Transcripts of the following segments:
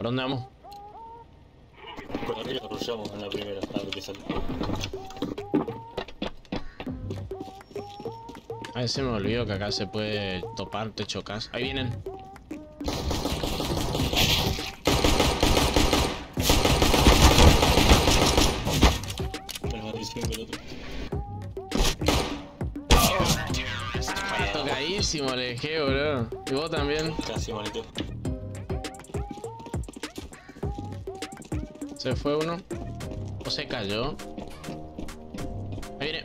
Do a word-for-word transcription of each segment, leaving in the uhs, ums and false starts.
¿Por dónde vamos? Por arriba rushamos en la primera, a ver qué sale. A ver si me olvido que acá se puede topar techo casa. Ahí vienen. Bueno, maté cinco el otro. Tocadísimo le dejé, bro. Y vos también. Casi manito. Se fue uno. O se cayó. Ahí viene.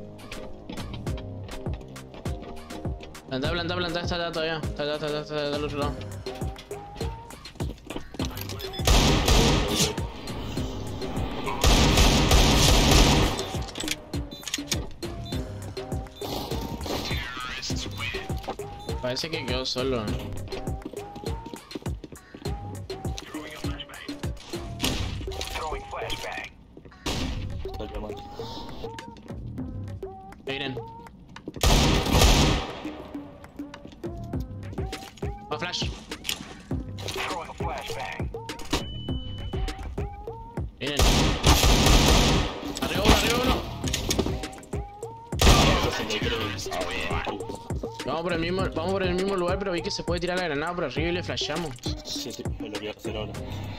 Planta, planta, planta. Está allá todavía. Está allá, está allá, está allá del otro lado. Parece que quedó solo. Está el diamante. Ahí vienen. Va flash. Vienen. Arriba uno, arriba uno. Vamos por el mismo, vamos por el mismo lugar, pero vi que se puede tirar la granada por arriba y le flashamos. Sí, sí, es lo que voy a hacer ahora.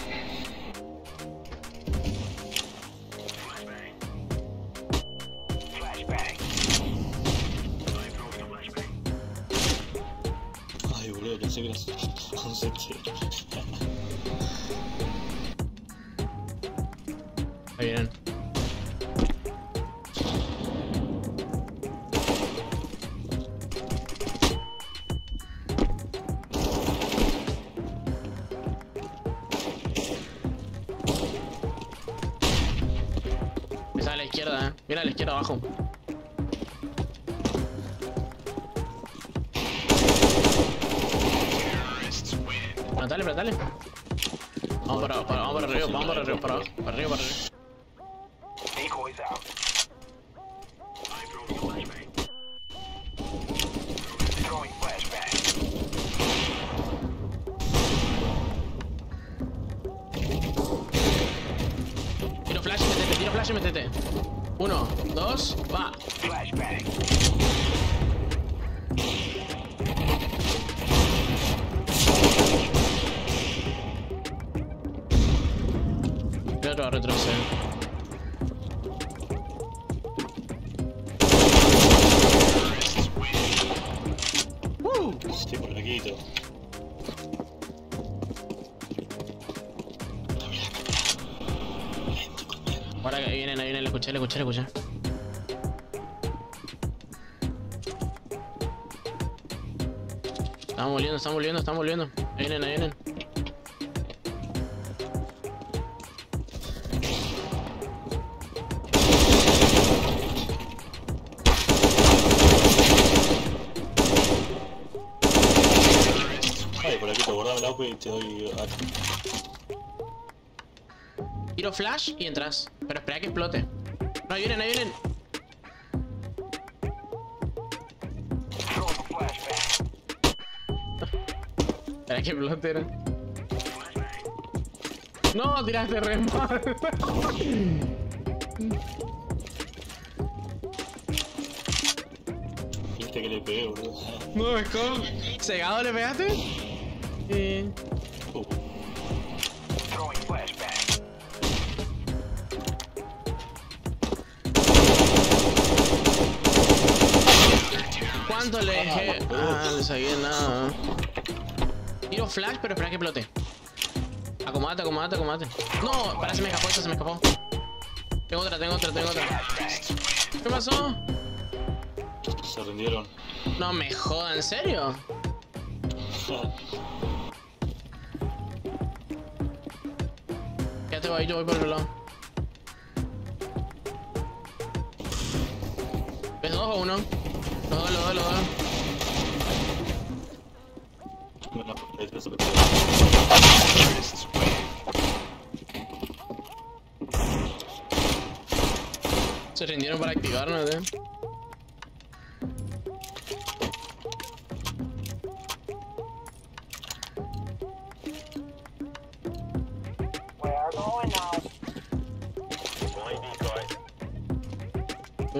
Ay, boludo, pensé que eras concepción. Ahí vienen. Está a la izquierda, eh. Mira a la izquierda abajo. Plantale, plantale. Vamos para, para, vamos para arriba, vamos para arriba, para abajo, para arriba, para arriba. Tiro flash y metete, tiro flash y metete. Uno, dos, va. El otro va a retroceder. Uh. Sí, por aquí y todo. Ahora que vienen, ahí vienen, le escuché, le escuché, le escuché. Estamos volviendo, estamos volviendo, estamos volviendo. Ahí vienen, ahí vienen. Ay, por aquí te guardaba el auto y te doy... Tiro flash y entras. Pero espera que explote. No, ahí vienen, ahí vienen. Espera que explote, era. No, tiraste re mal. Viste que le pegué, boludo. No, es como... ¿Cegado le pegaste? Sí. Uh. ¿Cuánto le dejé? Ah, no le sabía nada. Tiro flash, pero espera que explote. Acomódate, acomódate, acomódate. No, para, se me escapó, esa se me escapó. Tengo otra, tengo otra, tengo otra. ¿Qué pasó? Se rindieron. No me joda, ¿en serio? Quédate ahí, yo voy por el lado. ¿Ves dos o uno? Los dos, los dos, los dos. No, no, detrás, detrás. Se rindieron para activarnos, eh.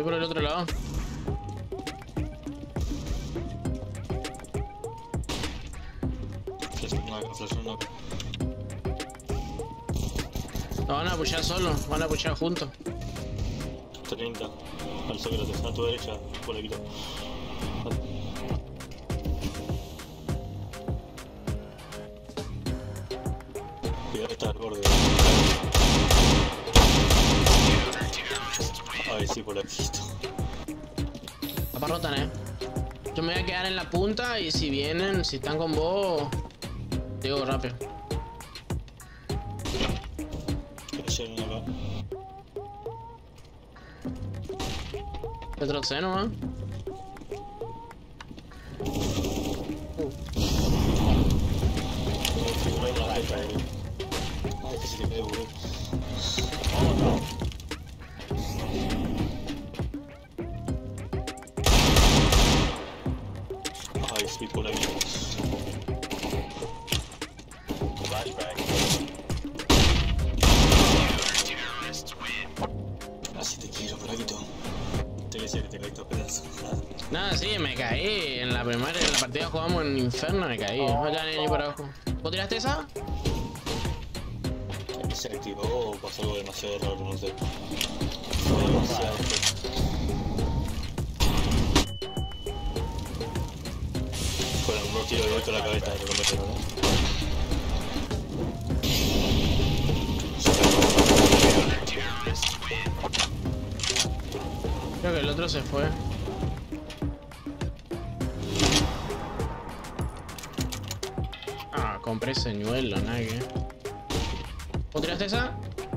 Voy por el otro lado. Flash no acá, flash no acá. No van a pushar solo, van a pushar juntos. treinta. Al Sócrates, a tu derecha, por aquí. Cuidado, está al borde. Ay, sí, por aquí. Aparrotan, eh. Yo me voy a quedar en la punta y si vienen, si están con vos, digo rápido. Cayeron acá. Retroceno, ¿eh? Ay, que se te cae, boludo. Ay, sí, por aquí. Así te quiero, Braquito. Te decía que te caí todo pedazo. Nada, sí, me caí. En la primera, en la partida jugamos en Inferno, me caí. No ya ni, ni por abajo. ¿Vos tiraste esa? Se activó o pasó algo demasiado raro, no sé. Fue demasiado fuerte. Fueron unos tiros directo a la cabeza de lo que metieron, ¿no? Creo que el otro se fue. Ah, compré señuelo, nada que. ¿Vos tiraste esa?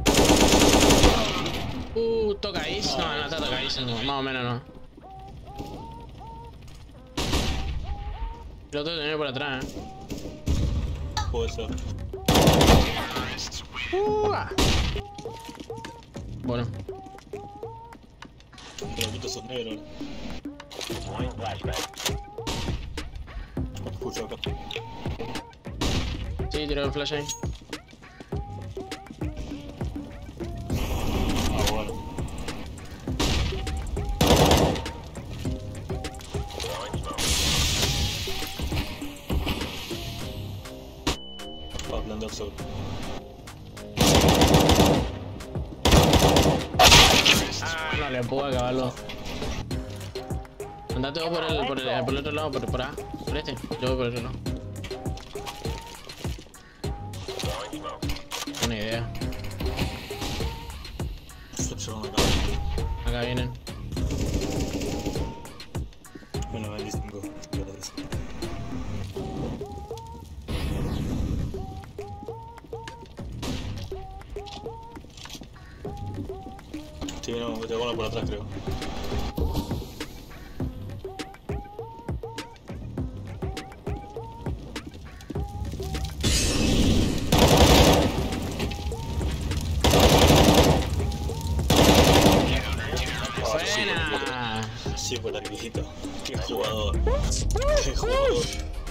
Uh, tocadís. No, no está tocadísimo. Más o menos no. El otro tenía por atrás, eh. Puede ser. Uh, ah. Bueno. Braquito, sos negro, ¿no? No te escucho acá. Sí, tiró el flash ahí. Ah, bueno. Va a plantar sobre. Ah, no le puedo acabarlo. Andate vos por el, por el, por el otro lado, por, por A. Por este. Yo voy por el otro lado. Buena idea. Flasharon acá. Acá vienen. Bueno, veinticinco. Gracias. Sí, no, me tengo uno por atrás, creo. Buena. Sí, por aquí, hijito. Qué jugador. Qué jugador.